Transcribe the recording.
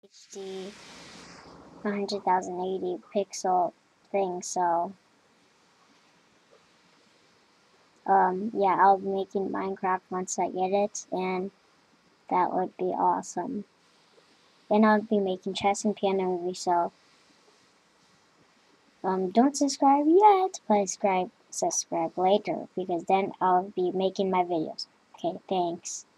HD 100,080 pixel thing, so yeah, I'll be making Minecraft once I get it, and that would be awesome. And I'll be making chess and piano movies, so don't subscribe yet, but subscribe later, because then I'll be making my videos. Okay, thanks.